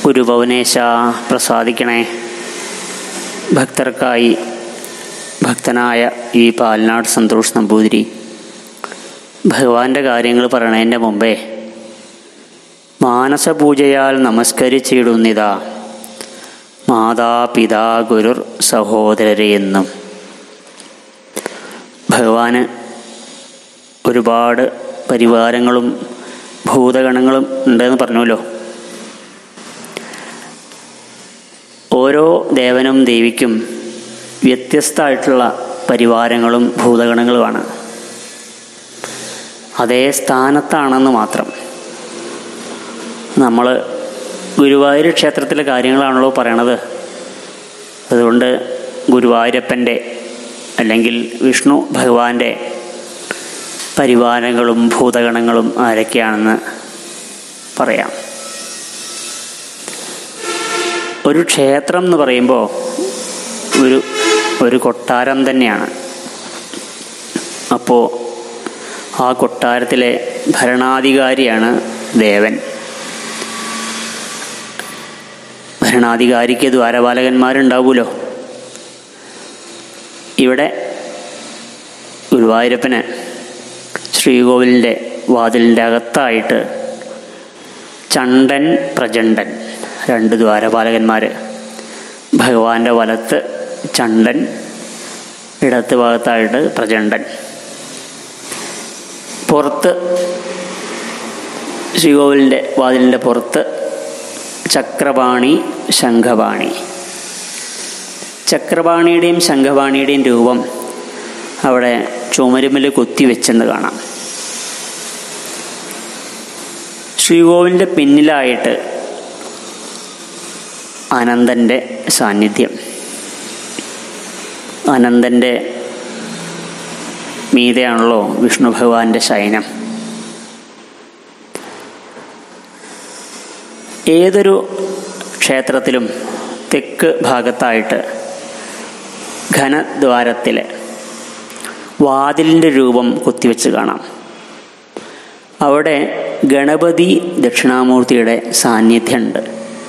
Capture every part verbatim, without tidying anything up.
ഗുരുഭവനേശ പ്രസാദിക്കണേ. ഭക്തർക്കായി ഭക്തനായ ഈ പാലനാട് സന്തോഷ് നമ്പൂതിരി ഭഗവാന്റെ കാര്യങ്ങൾ പറയണതിൻ്റെ മുമ്പേ മാനസപൂജയാൽ നമസ്കരിച്ചിടുന്നിതാ മാതാപിതാ ഗുരുർ സഹോദരരെ എന്നും. ഭഗവാന് ഒരുപാട് പരിവാരങ്ങളും ഭൂതഗണങ്ങളും ഉണ്ടെന്ന് പറഞ്ഞല്ലോ. ഓരോ ദേവനും ദേവിക്കും വ്യത്യസ്തമായിട്ടുള്ള പരിവാരങ്ങളും ഭൂതഗണങ്ങളുമാണ്. അതേ സ്ഥാനത്താണെന്ന് മാത്രം. നമ്മൾ ഗുരുവായൂർ ക്ഷേത്രത്തിലെ കാര്യങ്ങളാണല്ലോ പറയണത്. അതുകൊണ്ട് ഗുരുവായൂരപ്പൻ്റെ അല്ലെങ്കിൽ വിഷ്ണു ഭഗവാന്റെ പരിവാരങ്ങളും ഭൂതഗണങ്ങളും ആരൊക്കെയാണെന്ന് പറയാം. ഒരു ക്ഷേത്രം എന്ന് പറയുമ്പോൾ ഒരു ഒരു കൊട്ടാരം തന്നെയാണ്. അപ്പോൾ ആ കൊട്ടാരത്തിലെ ഭരണാധികാരിയാണ് ദേവൻ. ഭരണാധികാരിക്ക് ദ്വാരപാലകന്മാരുണ്ടാവുമല്ലോ. ഇവിടെ ഗുരുവായൂരപ്പന് ശ്രീകോവിലിൻ്റെ വാതിലിൻ്റെ അകത്തായിട്ട് ചണ്ഡൻ പ്രചണ്ഡൻ രണ്ട് ദ്വാരപാലകന്മാർ. ഭഗവാന്റെ വലത്ത് ചണ്ഡൻ, ഇടത്ത് ഭാഗത്തായിട്ട് പ്രചണ്ഡൻ. പുറത്ത് ശ്രീകോവിലിൻ്റെ വാതിലിൻ്റെ പുറത്ത് ചക്രപാണി ശംഖപാണി. ചക്രപാണിയുടെയും ശംഖപാണിയുടെയും രൂപം അവിടെ ചുമരുമ്പിൽ കുത്തിവെച്ചെന്ന് കാണാം. ശ്രീകോവിലിൻ്റെ പിന്നിലായിട്ട് അനന്തൻ്റെ സാന്നിധ്യം. അനന്തൻ്റെ മീതെയാണല്ലോ വിഷ്ണു ഭഗവാന്റെ ശയനം. ഏതൊരു ക്ഷേത്രത്തിലും തെക്ക് ഭാഗത്തായിട്ട് ഘനദ്വാരത്തിൽ വാതിലിൻ്റെ രൂപം കുത്തിവെച്ച് കാണാം. അവിടെ ഗണപതി ദക്ഷിണാമൂർത്തിയുടെ സാന്നിധ്യമുണ്ട്.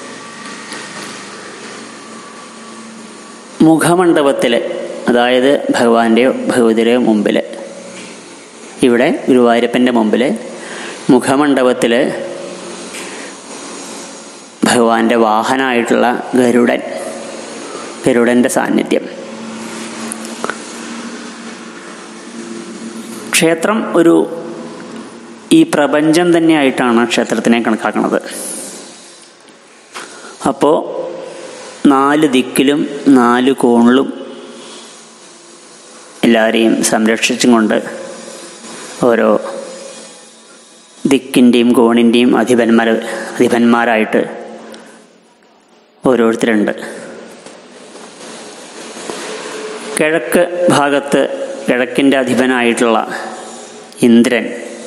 മുഖമണ്ഡപത്തിൽ, അതായത് ഭഗവാന്റെയോ ഭഗവതിയുടെയോ മുമ്പിൽ, ഇവിടെ ഗുരുവായൂരപ്പൻ്റെ മുമ്പിൽ മുഖമണ്ഡപത്തിൽ ഭഗവാന്റെ വാഹനമായിട്ടുള്ള ഗരുഡൻ, ഗരുഡൻ്റെ സാന്നിധ്യം. ക്ഷേത്രം ഒരു ഈ പ്രപഞ്ചം തന്നെയായിട്ടാണ് ക്ഷേത്രത്തിനെ കണക്കാക്കുന്നത്. അപ്പോൾ നാല് ദിക്കിലും നാല് കോണിലും എല്ലാവരെയും സംരക്ഷിച്ചും കൊണ്ട് ഓരോ ദിക്കിൻ്റെയും കോണിൻ്റെയും അധിപന്മാർ അധിപന്മാരായിട്ട് ഓരോരുത്തരുണ്ട്. കിഴക്ക് ഭാഗത്ത് കിഴക്കിൻ്റെ അധിപനായിട്ടുള്ള ഇന്ദ്രൻ,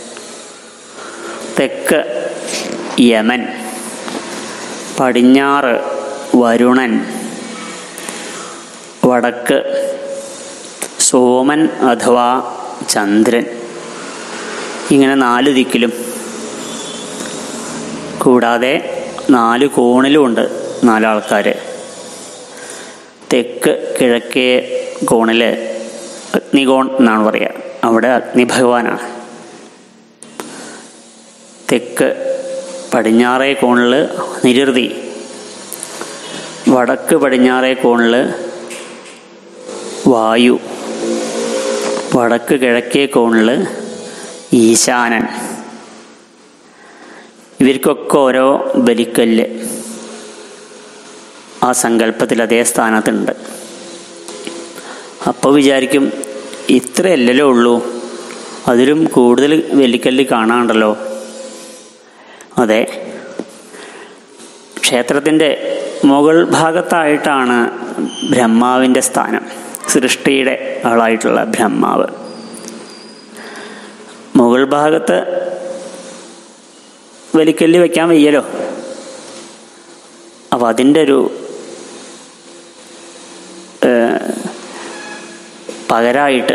തെക്ക് യമൻ, പടിഞ്ഞാറ് വരുണൻ, വടക്ക് സോമൻ അഥവാ ചന്ദ്രൻ. ഇങ്ങനെ നാല് ദിക്കിലും, കൂടാതെ നാല് കോണിലുമുണ്ട് നാലാൾക്കാർ. തെക്ക് കിഴക്കേ കോണിൽ അഗ്നികോൺ എന്നാണ് പറയുക. അവിടെ അഗ്നി ഭഗവാനാണ്. തെക്ക് പടിഞ്ഞാറേ കോണിൽ നിരുതി, വടക്ക് പടിഞ്ഞാറേ കോണിൽ വായു, വടക്ക് കിഴക്കേ കോണിൽ ഈശാനൻ. ഇവർക്കൊക്കെ ഓരോ ബലിക്കല്ല് ആ സങ്കല്പത്തിൽ അതേ സ്ഥാനത്തുണ്ട്. അപ്പോൾ വിചാരിക്കും, ഇത്രയല്ലല്ലോ ഉള്ളൂ, അതിലും കൂടുതൽ ബലിക്കല്ല് കാണാണ്ടല്ലോ. അതെ, ക്ഷേത്രത്തിൻ്റെ മുകൾ ഭാഗത്തായിട്ടാണ് ബ്രഹ്മാവിൻ്റെ സ്ഥാനം. സൃഷ്ടിയുടെ ആളായിട്ടുള്ള ബ്രഹ്മാവ് മുകൾ ഭാഗത്ത് ബലിക്കല്ല് വയ്ക്കാൻ വയ്യല്ലോ. അപ്പോൾ അതിൻ്റെ ഒരു പകരമായിട്ട്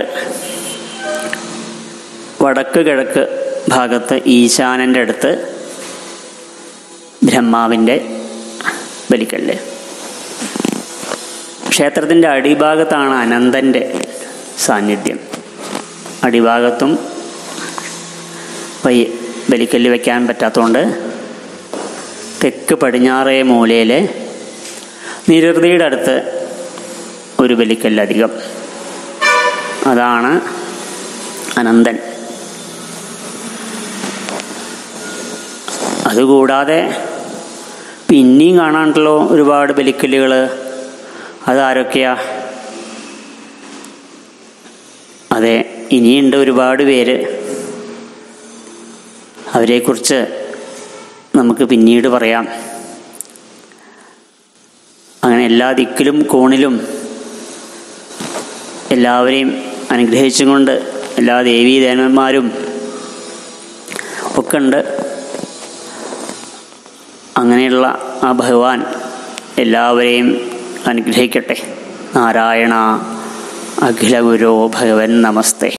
വടക്ക് കിഴക്ക് ഭാഗത്ത് ഈശാനൻ്റെ അടുത്ത് ബ്രഹ്മാവിൻ്റെ ബലിക്കല്ല്. ക്ഷേത്രത്തിൻ്റെ അടിഭാഗത്താണ് അനന്തൻ്റെ സാന്നിധ്യം. അടിഭാഗത്തും വൈ ബലിക്കല്ല് വയ്ക്കാൻ പറ്റാത്തതുകൊണ്ട് തെക്ക് പടിഞ്ഞാറേ മൂലയിൽ നിരുതിയുടെ അടുത്ത് ഒരു ബലിക്കല്ലധികം, അതാണ് അനന്തൻ. അതുകൂടാതെ പിന്നെയും കാണാണ്ടല്ലോ ഒരുപാട് ബലിക്കല്ലുകൾ. അതാരൊക്കെയാ? അതെ, ഇനിയുണ്ട് ഒരുപാട് പേര്. അവരെക്കുറിച്ച് നമുക്ക് പിന്നീട് പറയാം. അങ്ങനെ എല്ലാ ദിക്കിലും കോണിലും എല്ലാവരെയും അനുഗ്രഹിച്ചും കൊണ്ട് എല്ലാ ദേവീദേവന്മാരും ഒക്കെ ഉണ്ട്. അങ്ങനെയുള്ള ആ ഭഗവാൻ എല്ലാവരെയും അനുഗ്രഹിക്കട്ടെ. നാരായണ അഖില ഗുരോ ഭഗവൻ നമസ്തേ.